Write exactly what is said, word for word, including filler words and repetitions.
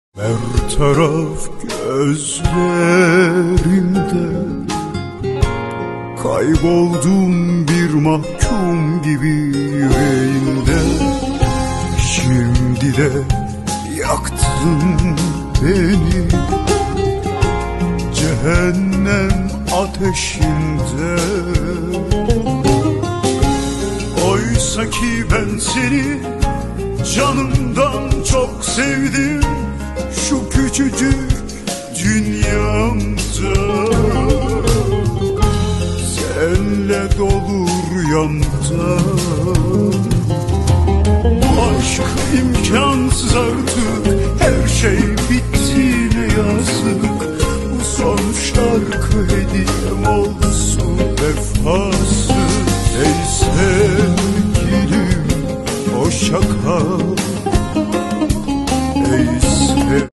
Her taraf gözlerimde, kayboldum bir mahkum gibi yüreğimde. Şimdi de yaktın beni cehennem ateşinde. Oysa ki ben seni canımdan çok sevdim, şu küçücük dünyamda. Senle dolu rüyamda